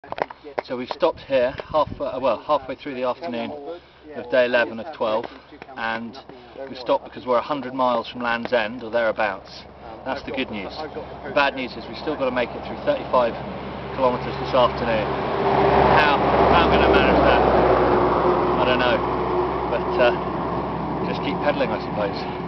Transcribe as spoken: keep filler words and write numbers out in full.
So we've stopped here, half, uh, well, halfway through the afternoon of day eleven of twelve, and we've stopped because we're one hundred miles from Land's End, or thereabouts. That's the good news. The bad news is we've still got to make it through thirty-five kilometres this afternoon. How, how I'm going to manage that, I don't know, but uh, just keep pedalling, I suppose.